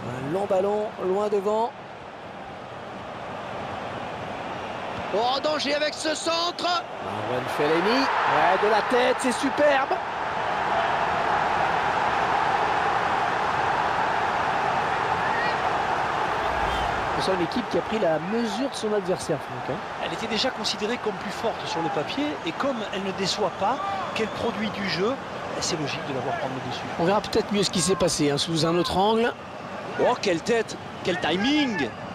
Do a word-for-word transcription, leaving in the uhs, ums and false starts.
Un long ballon, loin devant. Oh, danger avec ce centre. Marwan Fellaini, ouais, de la tête, c'est superbe. C'est une équipe qui a pris la mesure de son adversaire, Franck. Hein. Elle était déjà considérée comme plus forte sur le papier, et comme elle ne déçoit pas, qu'elle produit du jeu, c'est logique de l'avoir prendre le dessus. On verra peut-être mieux ce qui s'est passé hein, sous un autre angle. Oh, quelle tête, quel timing.